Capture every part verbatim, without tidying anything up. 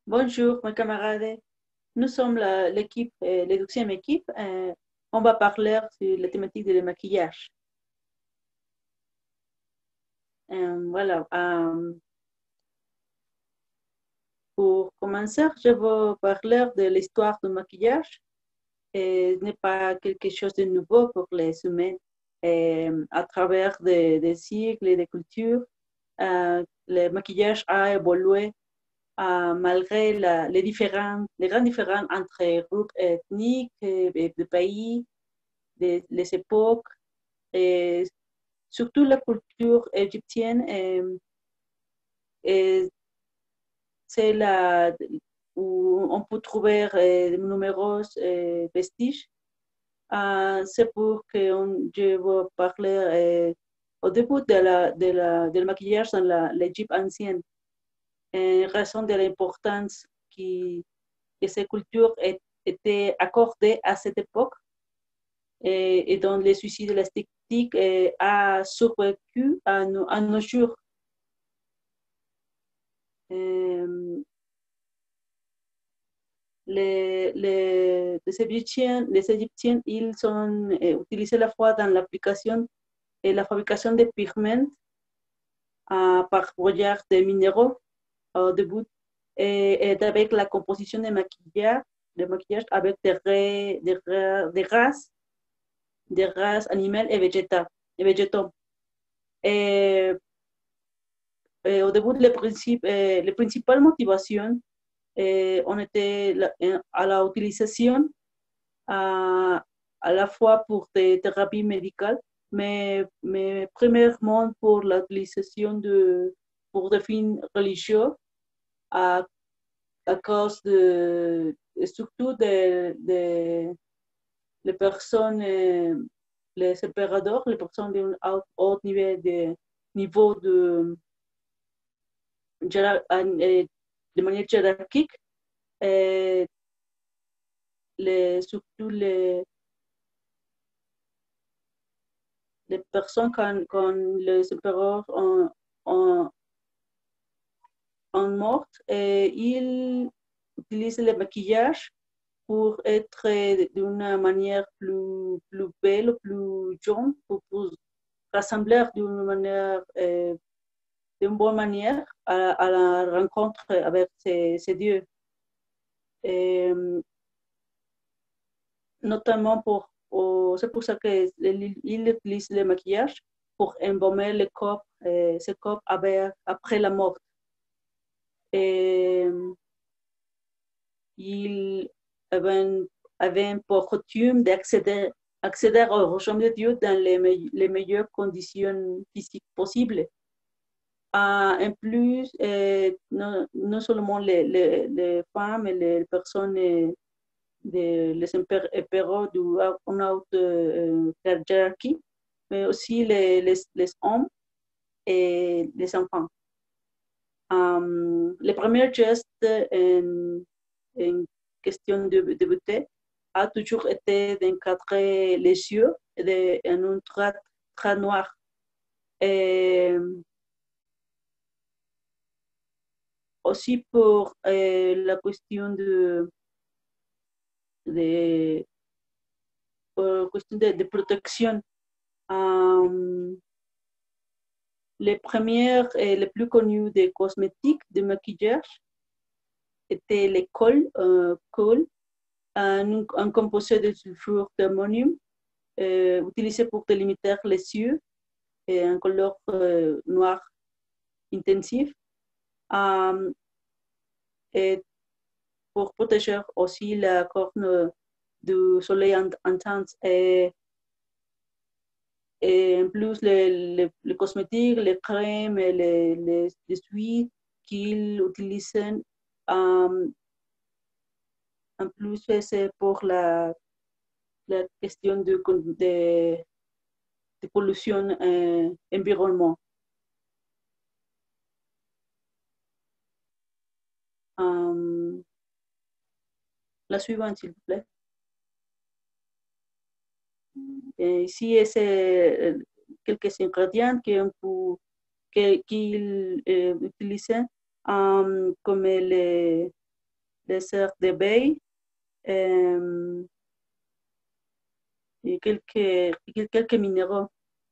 Bonjour, mes camarades. Nous sommes la- l'équipe, euh, la douzième équipe. Euh, on va parler sur la thématique du maquillage. Euh, voilà. Euh, pour commencer, je vais parler de l'histoire du maquillage. Et ce n'est pas quelque chose de nouveau pour les humains. Euh, à travers des, des siècles et des cultures, euh, le maquillage a évolué euh, malgré la- les, différents, les grandes différences entre groupes ethniques et, et de pays, des, les époques, et surtout la culture égyptienne, euh, et c'est là où on peut trouver euh, de nombreux euh, vestiges. Euh, c'est pour que on- je vais parler euh, au début de la, de la, du maquillage dans la- l'Égypte ancienne, en raison de l'importance qui, que ces cultures est- étaient accordées à cette époque, et, et dont le suicide de l'esthétique euh, a survécu à nos, à nos jours. Euh, les, les, les Égyptiens, les Égyptiens, ils ont euh, utilisé la fois dans l'application et la fabrication de pigments euh, par brouillard de minéraux au début, et, et avec la composition de maquillage, de maquillage avec des, raies, des, ra- des races, des races animales et végétales. Et végétaux. Et, et au début, les, principes, eh, les principales motivations eh, on était la, à la utilisation à, à la fois pour des thérapies médicales, mais, mais premièrement pour l'utilisation de, pour des fins religieux, à, à cause de, surtout des de, les personnes, euh, les opérateurs, les personnes d'un haut, haut niveau de, niveau de, de manière hiérarchique, euh, les, surtout les, les personnes quand, quand les supérieurs ont, ont, ont mort, et ils utilisent le maquillage pour être d'une manière plus, plus belle, plus jeune, pour, pour rassembler d'une manière, euh, d'une bonne manière à, à, la rencontre avec ces, ces dieux. Et, notamment pour, pour c'est pour ça qu'il utilise le maquillage pour embaumer le corps, euh, ce corps avec, après la mort. Et il avait, avait pour coutume d'accéder accéder au royaume de Dieu dans les, me les meilleures conditions physiques possibles. Uh, en plus, euh, non, non, seulement les, les, les femmes et les personnes euh, de les impériaux d'une haute euh, hiérarchie, mais aussi les, les, les hommes et les enfants. Um, le premier geste en, en question de, de beauté a toujours été d'encadrer les yeux de, en un trait, trait noir. Et aussi pour euh, la question de, de, pour question de, de protection. Um, les premières et les plus connues des cosmétiques de maquillage étaient les cols, euh, cols un, un composé de sulfure d'ammonium euh, utilisé pour délimiter les yeux et un couleur euh, noir intensif, um, et pour protéger aussi la corne du soleil intense. Et, et en plus, les, les, les, cosmétiques, les crèmes et les, les, les huiles qu'ils utilisent, um, en plus, c'est pour la, la question de, de, de pollution euh, environnement. Um, la suivante, s'il vous plaît. Et ici, c'est quelques ingrédients qu'on peut, qu'ils euh, utilisent, um, comme les, les cerfs d'éveil euh, et quelques, quelques minéraux.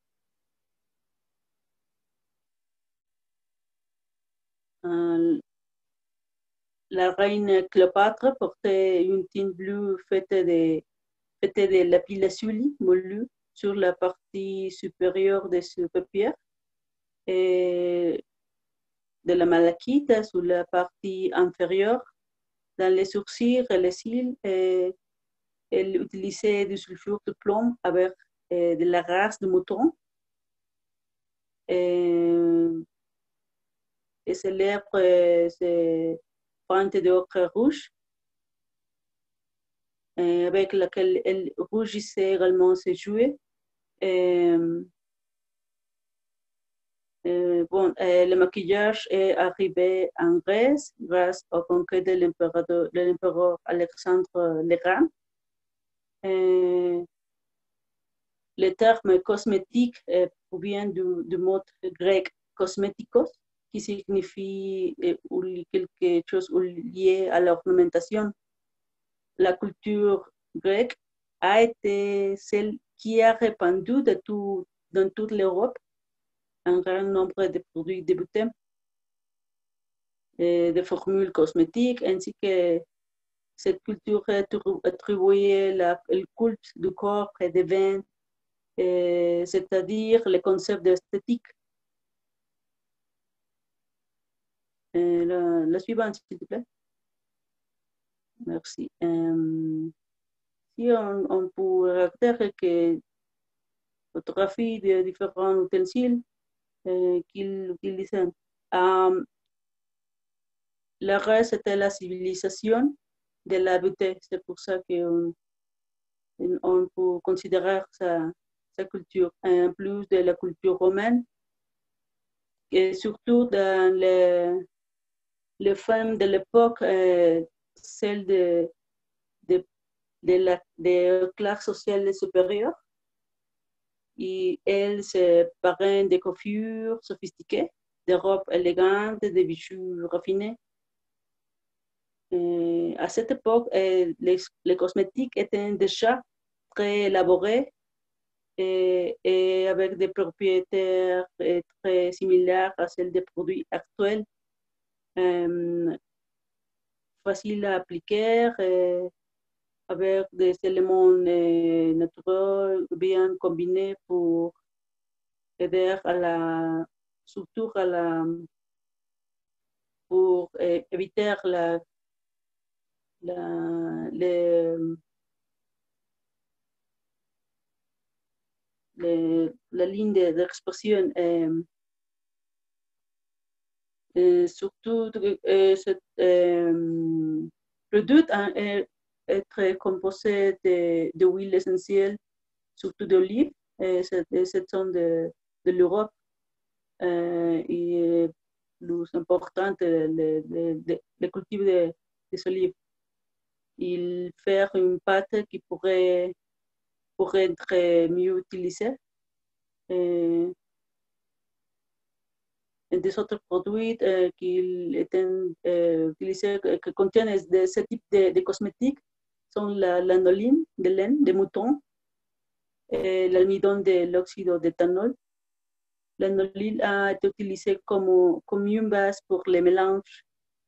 Euh, la reine Cléopâtre portait une teinte bleue faite de, faite de lapis-lazuli moulu sur la partie supérieure de ses paupières et de la malachite sur la partie inférieure, dans les sourcils et les cils. Et elle utilisait du sulfure de plomb avec euh, de la race de mouton. Et, et ses lèvres, euh, ses pointes d'ocre rouge, euh, avec laquelle elle rougissait également ses jouets. Et, euh, bon, euh, le maquillage est arrivé en Grèce grâce au conquête de l'empereur, de l'empereur Alexandre le Grand. Et le terme cosmétique euh, provient du, du mot grec cosmétikos, qui signifie euh, quelque chose lié à l'ornementation. La culture grecque a été celle qui a répandu de tout, dans toute l'Europe un grand nombre de produits débutants, et de formules cosmétiques, ainsi que cette culture attribuait le culte du corps et des vins, c'est-à-dire le concept d'esthétique. La, la suivante, s'il te plaît. Merci. Euh, si on, on peut regarder que photographie de différents ustensiles euh, qu'ils utilisaient. Euh, le reste, c'était la civilisation de la beauté. C'est pour ça qu'on on peut considérer sa, sa culture. En plus de la culture romaine, et surtout dans les, les femmes de l'époque, euh, celles de, de, de la de classe sociale supérieure, et elles se parrainent des coiffures sophistiquées, des robes élégantes, des bijoux raffinés. Et à cette époque, les, les cosmétiques étaient déjà très élaborés et, et avec des propriétés très similaires à celles des produits actuels, euh, faciles à appliquer, et avec des éléments euh, naturels bien combinés pour aider à la, surtout à la, pour euh, éviter la, la, les, les, la ligne d'expression. Euh, euh, surtout, euh, cette euh, produit est, est très composé d'huile essentielle, surtout d'olive. Cette zone de, de l'Europe euh, est plus importante, le, le, le, le cultivo de, des olives. Il fait une pâte qui pourrait, pourrait être mieux utilisée. Et, et des autres produits euh, qui étaient euh, utilisés, qui contiennent de ce type de, de cosmétiques sont la lanoline de laine de mouton, l'almidon de l'oxyde d'éthanol. L'anoline a été utilisé comme, comme une base pour les mélanges.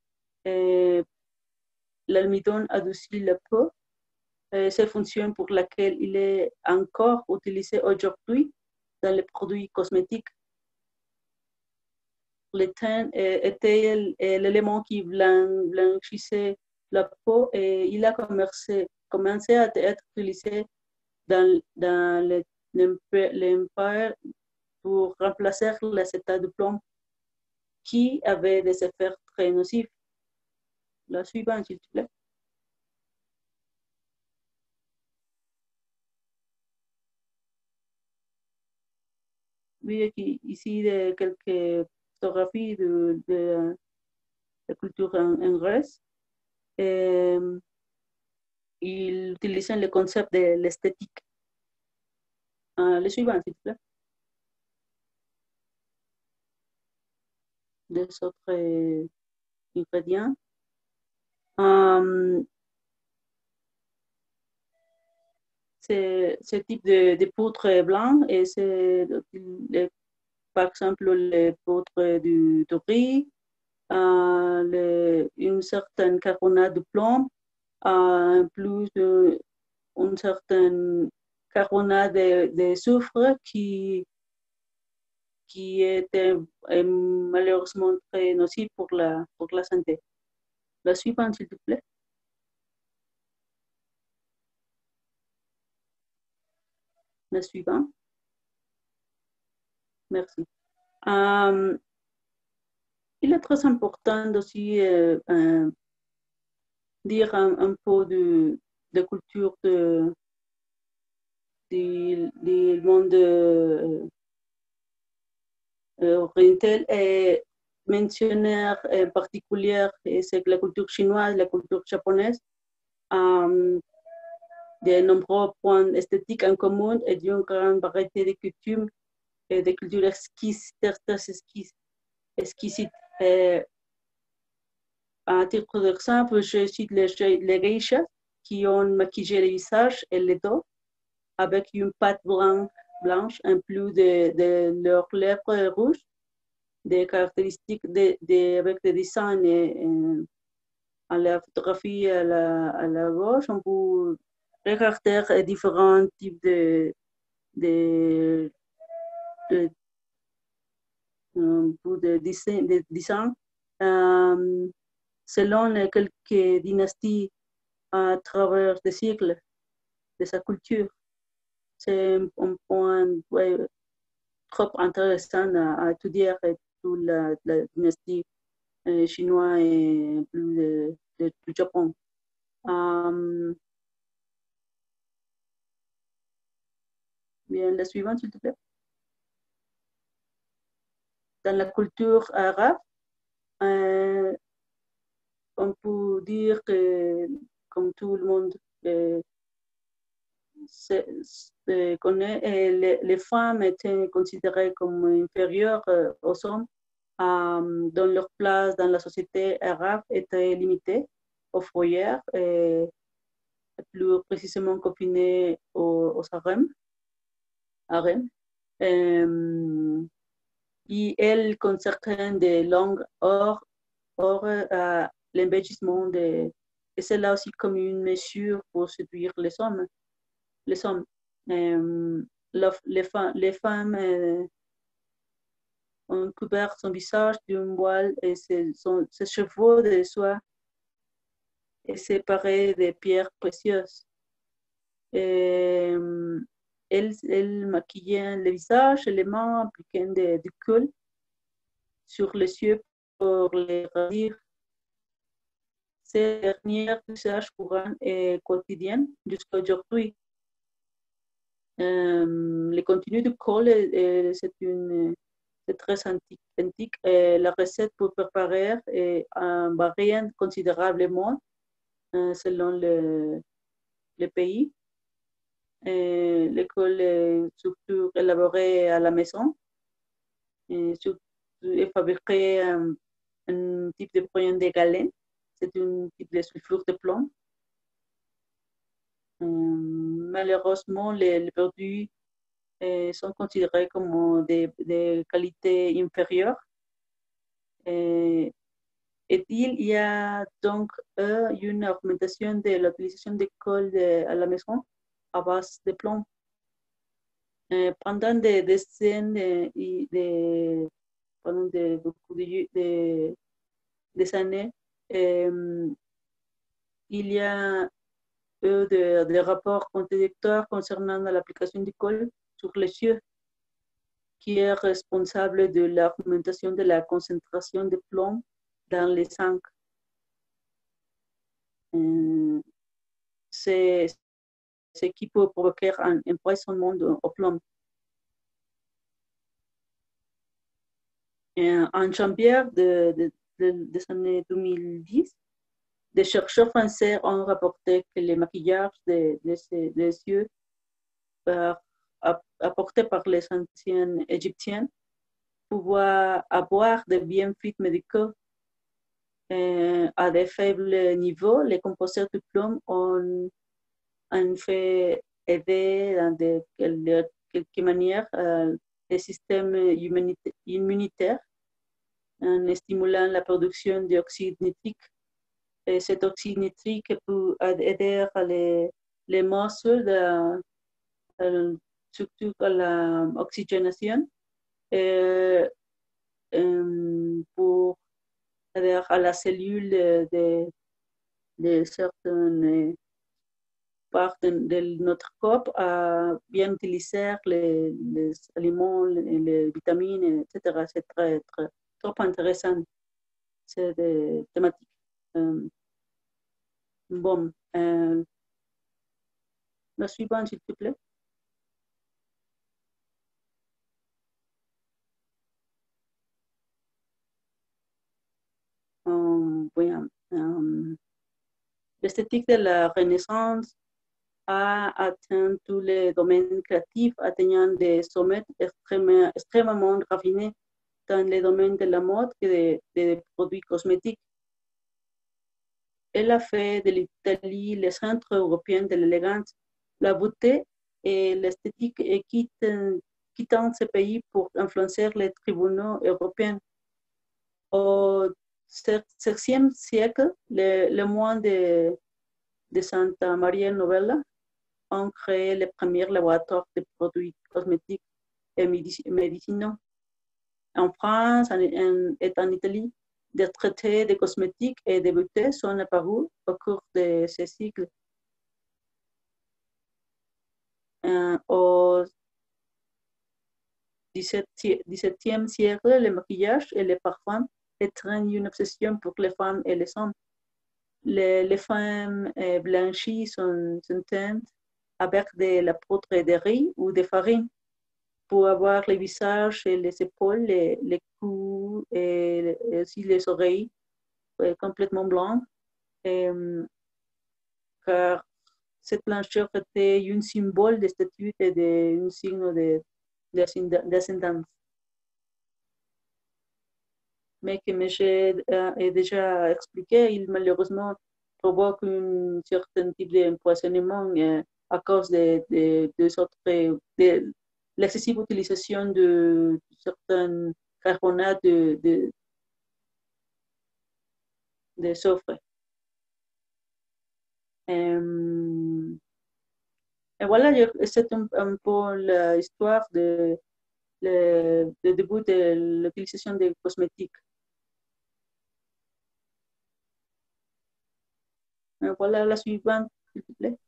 L'almidon adoucit la peau. C'est une fonction pour laquelle il est encore utilisé aujourd'hui dans les produits cosmétiques. Le teint était l'élément qui blanchissait la peau et il a commencé, commencé à être utilisé dans, dans l'Empire pour remplacer l'acétate de plomb qui avait des effets très nocifs. La suivante, s'il te plaît. Oui, ici de quelques photographies de, de la culture en, en Grèce. Et, ils utilisent le concept de l'esthétique. Ah, le suivant, s'il te plaît. Des autres ingrédients. Euh, c'est ce type de, de poudre blanc et c'est le- par exemple les poudres du, de riz, euh, le- une certaine carbonate de plomb, euh, plus de, une certaine carbonate de, de soufre qui, qui était euh, malheureusement très nocif pour la, pour la santé. La suivante, s'il te plaît. La suivante. Merci. Euh, il est très important aussi euh, euh, dire un, un peu de, de culture de, du, du monde euh, oriental et mentionner en particulier c'est la culture chinoise, la culture japonaise, euh, de nombreux points esthétiques en commun et d'une grande variété de coutumes et de cultures exquises, très exquises. exquisites. Et, à titre d'exemple, je cite les, les geishas qui ont maquillé le visage et le dos avec une pâte blanche, blanche en plus de, de leurs lèvres rouges, des caractéristiques de, de, avec des dessins et, et, à la photographie à la, à la gauche. On peut regarder différents types de, de, de, de, de, dessins, de dessins euh, selon quelques dynasties à travers des siècles de sa culture. C'est un point ouais, trop intéressant à, à étudier toute la, la dynastie euh, chinoise et plus de, de, du Japon. Um, bien, la suivante, s'il te plaît. Dans la culture arabe, euh, on peut dire que, comme tout le monde euh, se, se connaît, les, les femmes étaient considérées comme inférieures euh, aux hommes, euh, dont leur place dans la société arabe était limitée aux foyers et plus précisément confinées aux, aux harems. harems. Euh, et elles consacraient des longues heures, heures à l'embellissement de, et c'est là aussi comme une mesure pour séduire les hommes. Les hommes. Euh, la, les, les femmes euh, ont couvert son visage d'un voile et ses, son, ses cheveux de soie et séparés de pierres précieuses. Et, euh, elles, elles maquillaient le visage et les mains, appliquant du colle sur les yeux pour les radir. Ces dernières usages courants et quotidiens jusqu'à aujourd'hui. Euh, le contenu du col, c'est une c'est très antique. antique. Et la recette pour préparer est, euh, varie considérablement euh, selon le, le pays. L'école est surtout élaborée à la maison et surtout est fabriquée un, un type de produit de galène. C'est un type de sulfure de plomb. Euh, malheureusement, les, les produits euh, sont considérés comme de, de qualité inférieure. Et, et il y a donc euh, une augmentation de l'utilisation de colle de, à la maison à base de plomb. Euh, pendant des décennies de, de, pendant de, beaucoup de, de, des années, euh, il y a eu des de rapports contradictoires concernant l'application du colle sur les yeux, qui est responsable de l'augmentation de la concentration de plomb dans les sang. Euh, c'est ce qui peut provoquer un empoisonnement au plomb. Et en janvier de, de, de, des années deux mille dix, des chercheurs français ont rapporté que les maquillages des de, de, de yeux par, apportés par les anciens égyptiens pouvaient avoir des bienfaits médicaux euh, à des faibles niveaux, les compositeurs de plomb ont, ont fait aider dans de, de quelque manière euh, le système immunitaire en stimulant la production d'oxyde nitrique. Et cet oxyde nitrique peut aider les, les muscles, de, de, surtout à l'oxygénation, et, euh, pour aider à la cellule de, de certaines parts de, de notre corps à bien utiliser les, les aliments, les, les vitamines, et cetera. C'est très, très, trop intéressant, cette thématique. Euh, bon, euh, la suivante, s'il te plaît. Um, bien, um, l'esthétique de la Renaissance a atteint tous les domaines créatifs, atteignant des sommets extrêmement, extrêmement raffinés dans les domaines de la mode et des de produits cosmétiques. Elle a fait de l'Italie le centre européen de l'élégance, la beauté et l'esthétique, et quitte, quittant ce pays pour influencer les tribunaux européens. Au seizième siècle, les, les moines de, de Santa Maria Novella ont créé les premiers laboratoires de produits cosmétiques et médicinaux. En France en, et en Italie, des traités de cosmétiques et de beauté sont apparus au cours de ces cycles. Euh, au dix-septième siècle, le maquillage et les parfums étaient une obsession pour les femmes et les hommes. Les, les femmes euh, blanchies sont, sont teintes avec de la poudre de riz ou de farine pour avoir le visage et les épaules, les, les coups et, et aussi les oreilles euh, complètement blancs. Euh, car cette blancheur était un symbole de statut et de, un signe d'ascendance. Mais comme j'ai euh, déjà expliqué, il malheureusement provoque un certain type d'empoisonnement euh, à cause de, de, de, autres, de l'excessive utilisation de certains carbonates de, de, de soufre. Euh, et voilà, c'est un, un peu l'histoire de, le, de début de l'utilisation des cosmétiques. Et voilà la suivante, s'il te plaît.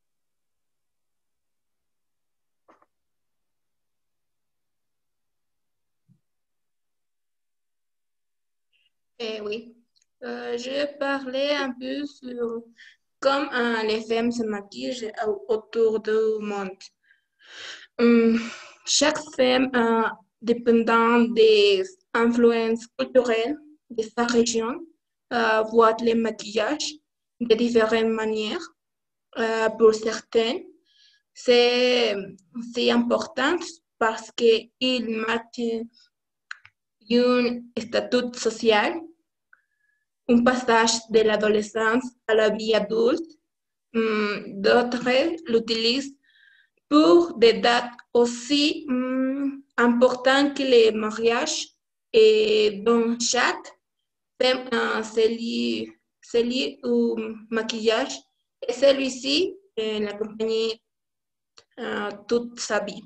Eh oui, euh, je vais parler un peu sur comment euh, les femmes se maquillent autour du monde. Hum, chaque femme, euh, dépendant des influences culturelles de sa région, euh, voit les maquillages de différentes manières. Euh, pour certaines, c'est c'est important parce qu'il marque un statut social, un passage de l'adolescence à la vie adulte. Hum, D'autres l'utilisent pour des dates aussi hum, importantes que les mariages, et dans chaque femme euh, se lie un maquillage, et celui-ci euh, l'accompagne euh, toute sa vie.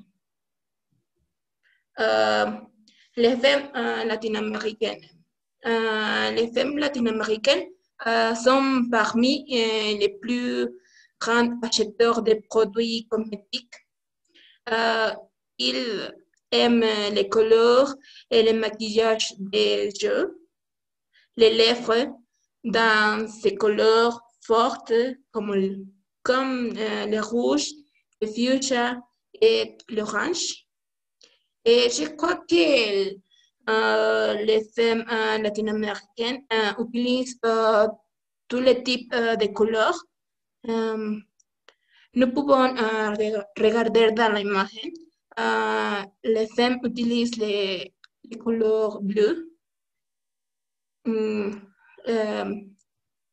Euh, les femmes euh, latino-américaines. Euh, les femmes latino-américaines euh, sont parmi euh, les plus grands acheteurs de produits cosmétiques. Euh, ils aiment les couleurs et le maquillage des yeux, les lèvres dans ces couleurs fortes comme, comme euh, le rouge, le fuchsia et l'orange. Et je crois que euh, les femmes euh, latino-américaines euh, utilisent euh, tous les types euh, de couleurs. Um, nous pouvons euh, regarder dans l'image. Euh, les femmes utilisent les, les couleurs bleues, um, euh,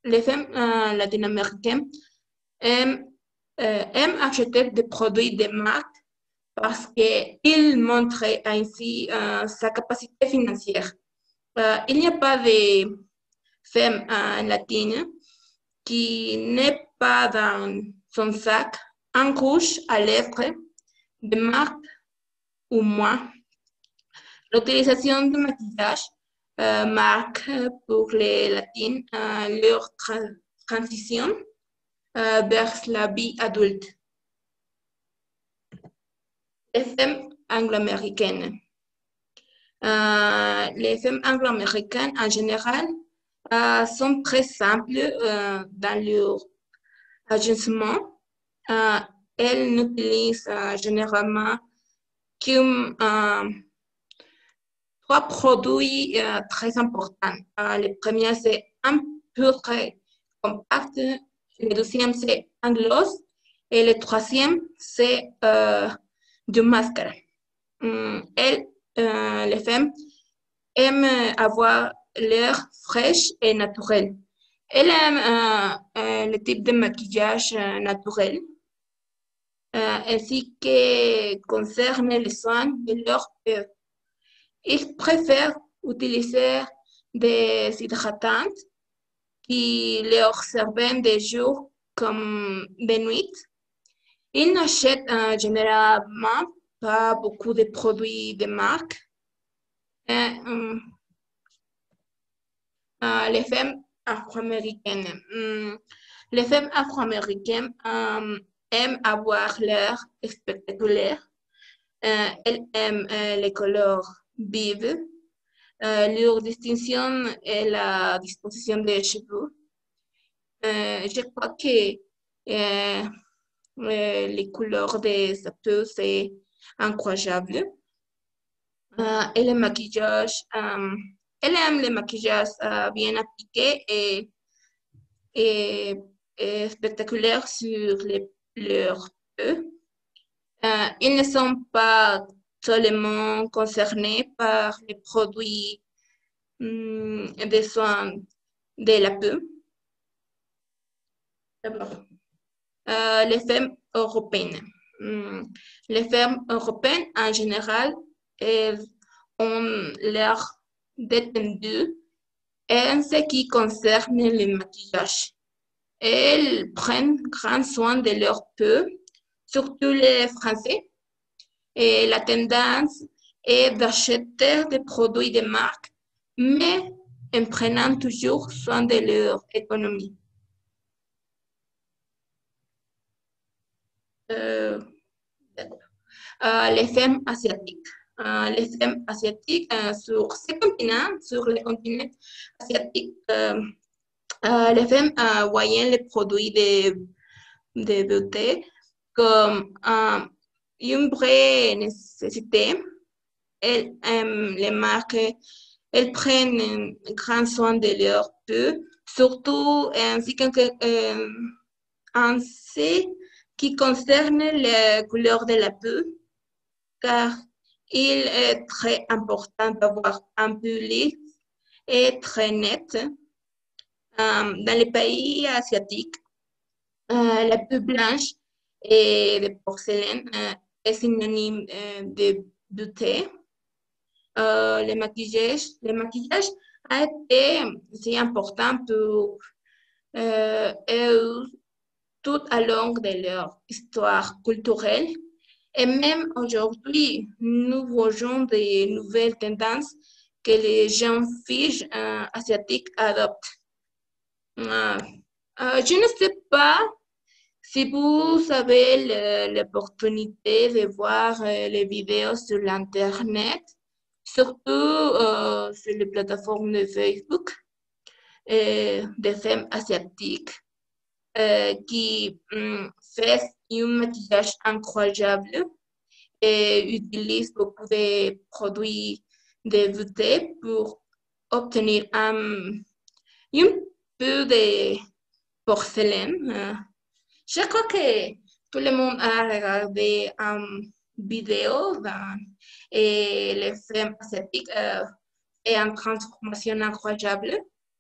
les femmes euh, latino-américaines aiment, euh, aiment acheter des produits de marque parce qu'ils montrent ainsi euh, sa capacité financière. Euh, il n'y a pas de femme euh, latine qui n'est pas dans son sac un rouge à lèvres de marque ou moins. L'utilisation de maquillage euh, marque pour les latines euh, leur tra- transition euh, vers la vie adulte. Les femmes anglo-américaines. Euh, les femmes anglo-américaines en général euh, sont très simples euh, dans leur agencement. Euh, elles n'utilisent euh, généralement que euh, trois produits euh, très importants. Euh, le premier, c'est un purée compact. Le deuxième, c'est un gloss. Et le troisième, c'est euh, du mascara. Hum, elles, euh, les femmes, aiment avoir l'air fraîche et naturel. Elles aiment euh, euh, le type de maquillage euh, naturel, euh, ainsi que concerne les soins de leur peau. Ils préfèrent utiliser des hydratants qui leur servent de jour comme de nuit. Ils n'achètent euh, généralement pas beaucoup de produits de marque. Euh, hum, euh, les femmes afro-américaines. Hum, les femmes afro-américaines hum, aiment avoir l'air spectaculaire. Euh, elles aiment euh, les couleurs vives. Euh, leur distinction est la disposition des cheveux. Euh, je crois que euh, euh, les couleurs de sa peau, c'est incroyable. Euh, et le maquillage, euh, elle aime le maquillage euh, bien appliqué et, et, et spectaculaire sur les, leur peau. Euh, ils ne sont pas seulement concernés par les produits hum, de soins de la peau. Euh, les femmes européennes. Hum, Les femmes européennes, en général, elles ont l'air détendues en ce qui concerne le maquillage. Elles prennent grand soin de leur peau, surtout les Français. Et la tendance est d'acheter des produits de marque, mais en prenant toujours soin de leur économie. Euh, euh, les femmes asiatiques. Euh, les femmes asiatiques euh, sur ces continents, sur les continents asiatiques, euh, euh, les femmes euh, voyaient les produits de, de beauté comme euh, une vraie nécessité. Elles aiment les marques, elles prennent un grand soin de leur peau, surtout ainsi que, euh, en ce qui concerne la couleur de la peau, car il est très important d'avoir un peu lisse et très net. Euh, dans les pays asiatiques, euh, la peau blanche et de porcelaine euh, est synonyme euh, de beauté. Euh, le maquillage, le maquillage a été si important pour euh, eux tout au long de leur histoire culturelle. Et même aujourd'hui, nous voyons des nouvelles tendances que les jeunes filles euh, asiatiques adoptent. Euh, euh, je ne sais pas si vous avez le- l'opportunité de voir euh, les vidéos sur l'Internet, surtout euh, sur les plateformes de Facebook, euh, des femmes asiatiques euh, qui hum, fait un maquillage incroyable et utilise beaucoup de produits de beauté pour obtenir un, un peu de porcelaine. Euh, je crois que tout le monde a regardé une vidéo dans, et les femmes asiatiques euh, et en transformation incroyable.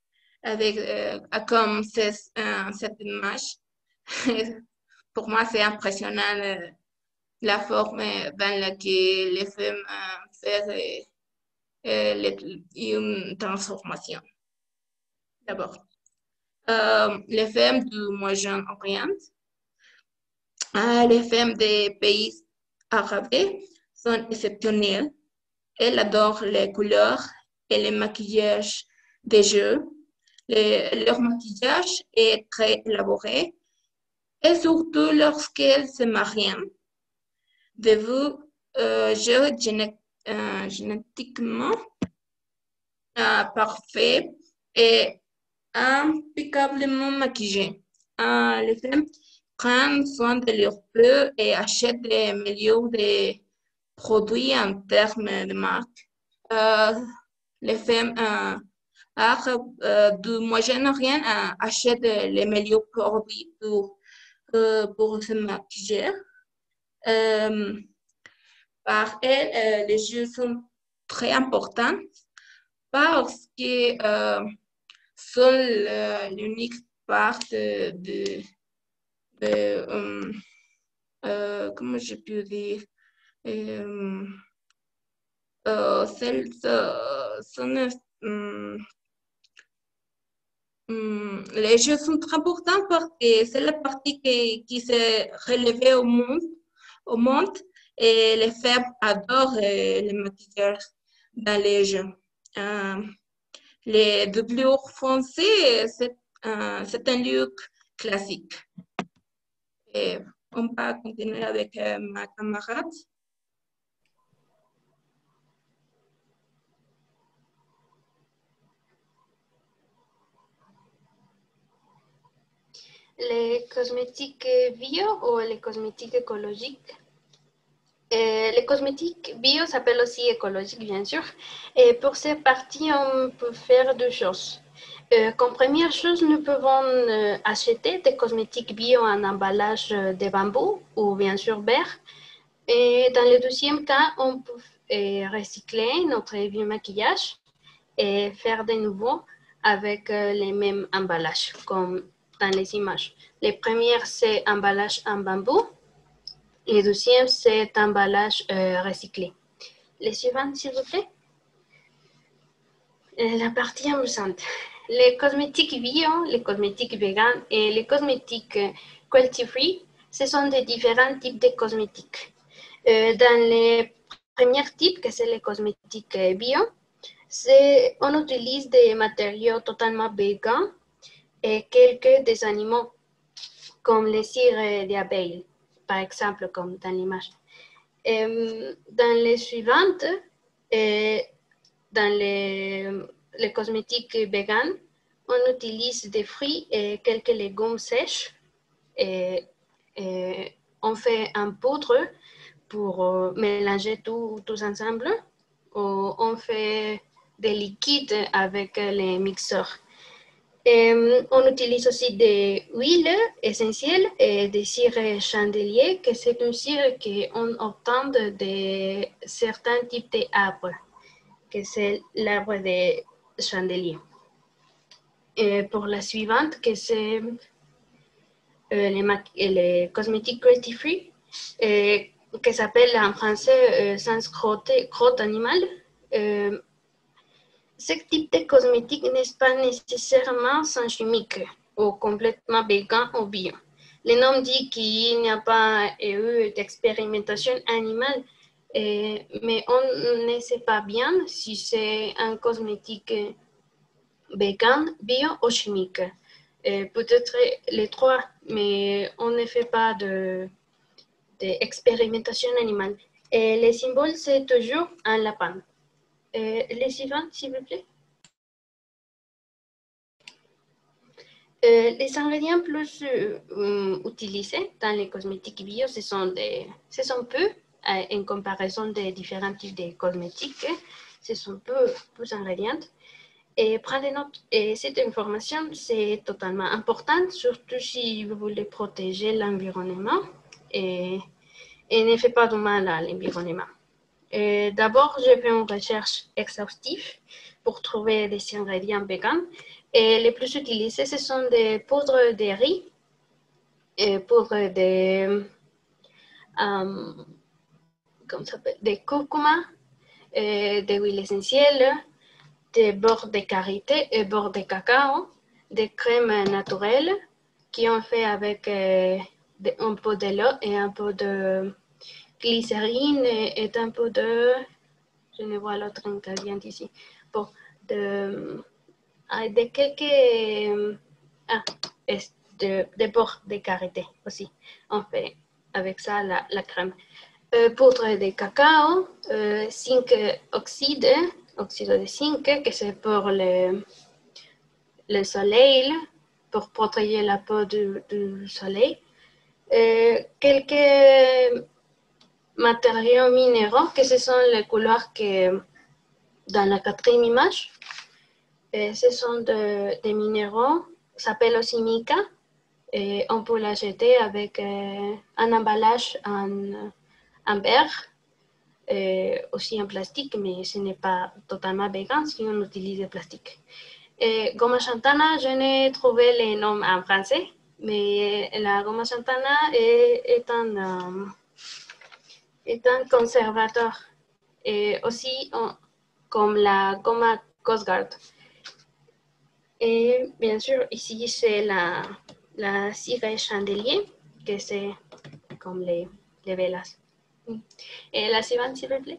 avec, euh, comme c'est- euh, cette image. Pour moi, c'est impressionnant euh, la forme dans laquelle les femmes euh, font euh, euh, les- une transformation. D'abord, euh, les femmes du Moyen-Orient, euh, les femmes des pays arabes sont exceptionnelles. Elles adorent les couleurs et les maquillages des jeux. Le- leur maquillage est très élaboré et surtout lorsqu'elles se marient. De vous, euh, jeu géné- euh, génétiquement euh, parfait et impeccablement maquillé. Euh, les femmes prennent soin de leur peau et achètent les meilleurs des produits en termes de marque. Euh, les femmes euh, arabes euh, du Moyen-Orient euh, achètent les meilleurs produits pour, euh, pour se maquiller. Euh, par elles, euh, les jeux sont très importants parce que euh, sont le- l'unique part de, de, de, euh, euh, comment je peux dire, euh, euh, celles, euh, sont, euh, hum, les jeux sont très importants parce que c'est la partie qui, qui s'est relevée au monde, au monde et les femmes adorent euh, les maquillages dans les jeux. Euh, les doublures français, c'est euh, c'est un look classique. Et on va continuer avec euh, ma camarade. Les cosmétiques bio ou les cosmétiques écologiques. Euh, les cosmétiques bio s'appellent aussi écologiques, bien sûr. Et pour ces parties, on peut faire deux choses. Euh, comme première chose, nous pouvons euh, acheter des cosmétiques bio en emballage de bambou ou bien sûr verre. Et dans le deuxième cas, on peut euh, recycler notre vieux maquillage et faire de nouveau avec euh, les mêmes emballages, comme dans les images. Les premières, c'est emballage en bambou. Les deuxièmes, c'est emballage euh, recyclé. Les suivantes, s'il vous plaît. Euh, La partie amusante. Les cosmétiques bio, les cosmétiques vegan et les cosmétiques euh, cruelty-free, ce sont des différents types de cosmétiques. Euh, dans les premiers types, que c'est les cosmétiques euh, bio, c'est, on utilise des matériaux totalement végans et quelques des animaux, comme les cires d'abeilles, par exemple, comme dans l'image. Euh, dans les suivantes, euh, dans les, les cosmétiques véganes, on utilise des fruits et quelques légumes sèches. Et, et on fait un poudre pour euh, mélanger tout, tous ensemble. Ou on fait des liquides avec les mixeurs. Et on utilise aussi des huiles essentielles et des cires chandeliers, que c'est une cire qu'on obtient de certains types d'arbres, que c'est l'arbre de chandelier. Et pour la suivante, que c'est euh, les, les cosmétiques cruelty-free, qui s'appelle en français euh, sans crotte, crotte animale. Euh, Ce type de cosmétique n'est pas nécessairement sans chimique ou complètement vegan ou bio. Le nom dit qu'il n'y a pas eu d'expérimentation animale, euh, mais on ne sait pas bien si c'est un cosmétique vegan, bio ou chimique. Euh, peut-être les trois, mais on ne fait pas de, d'expérimentation animale. Et le symbole, c'est toujours un lapin. Euh, les suivantes, s'il vous plaît. Euh, les ingrédients plus euh, utilisés dans les cosmétiques bio, ce sont, des, ce sont peu euh, en comparaison des différents types de cosmétiques. Ce sont peu plus d'ingrédients. Et prenez note, et cette information, c'est totalement important, surtout si vous voulez protéger l'environnement et, et ne fait pas de mal à l'environnement. D'abord, j'ai fait une recherche exhaustive pour trouver des ingrédients véganes Et les plus utilisés, ce sont des poudres de riz, et poudres de, um, comment ça s'appelle, de curcuma, euh, de huile essentielle, de beurre de karité et beurre de cacao, des crèmes naturelles qui ont fait avec euh, de, un peu de l'eau et un peu de glycérine et, et un peu de, je ne vois l'autre ingrédient ici, bon, de, de quelques, ah, de, de beurre de karité aussi. On fait avec ça la, la crème. Euh, poudre de cacao, euh, zinc oxyde, oxyde de zinc, que c'est pour le, le soleil, pour protéger la peau du, du soleil. Euh, quelques matériaux minéraux, que ce sont les couleurs que dans la quatrième image. Et ce sont de, des minéraux, ça s'appelle aussi mica. Et on peut l'acheter avec euh, un emballage en, en verre. Euh, aussi en plastique, mais ce n'est pas totalement vegan si on utilise le plastique. Et goma xantana, je n'ai trouvé les noms en français, mais la goma xantana est, est, un, um, est un conservateur, et aussi on, comme la goma Coast Guard. Et bien sûr, ici c'est la, la cire chandelier, que c'est comme les, les velas. Et la suivante, s'il vous plaît.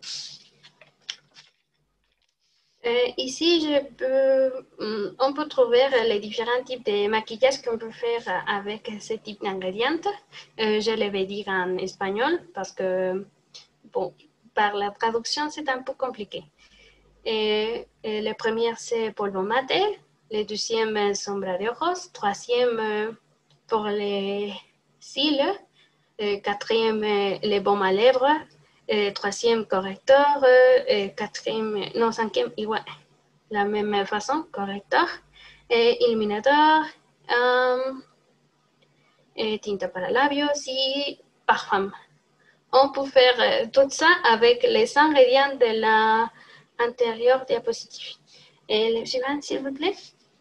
Euh, ici, je peux, on peut trouver les différents types de maquillage qu'on peut faire avec ce type d'ingrédients. Euh, je les vais dire en espagnol parce que, bon, par la traduction, c'est un peu compliqué. Et, et le premier, c'est polvo mate. Le deuxième, sombra de ojos. Troisième, pour les cils. Le quatrième, les baumes à lèvres. Et troisième, correcteur. Et quatrième, non, cinquième, igual. La même façon, correcteur. Et illuminateur. Um, et tinta para labios y parfum. On peut faire tout ça avec les ingrédients de la antérieure diapositive. Et le suivant, s'il vous plaît.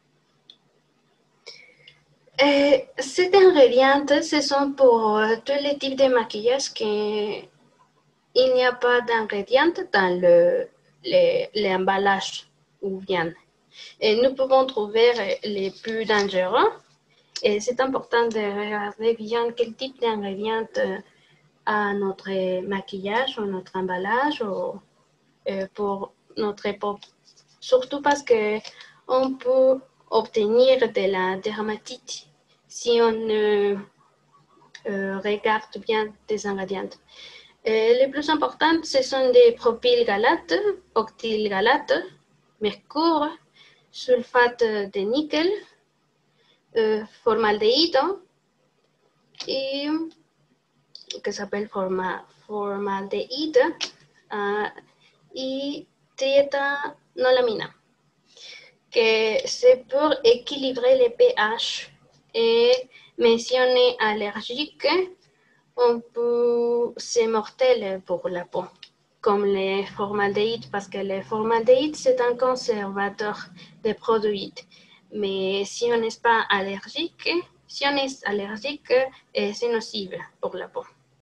Et ces ingrédients, ce sont pour tous les types de maquillage qu'il n'y a pas d'ingrédients dans le, l'emballage ou bien. Et nous pouvons trouver les plus dangereux. Et c'est important de regarder bien quel type d'ingrédients à notre maquillage ou notre emballage ou euh, pour notre peau. Surtout parce qu'on peut obtenir de la dermatite si on euh, euh, regarde bien des ingrédients. Euh, les plus importants, ce sont des propylgalates, octylgalates, mercure, sulfate de nickel, euh, formaldéhyde et que s'appelle forma, formaldéhyde uh, et thiétanolamine, que c'est pour équilibrer le pH et mentionné allergique, on peut, c'est mortel pour la peau, comme le formaldéhyde, parce que le formaldéhyde, c'est un conservateur des produits. Mais si on n'est pas allergique, si on est allergique, c'est nocif pour la peau.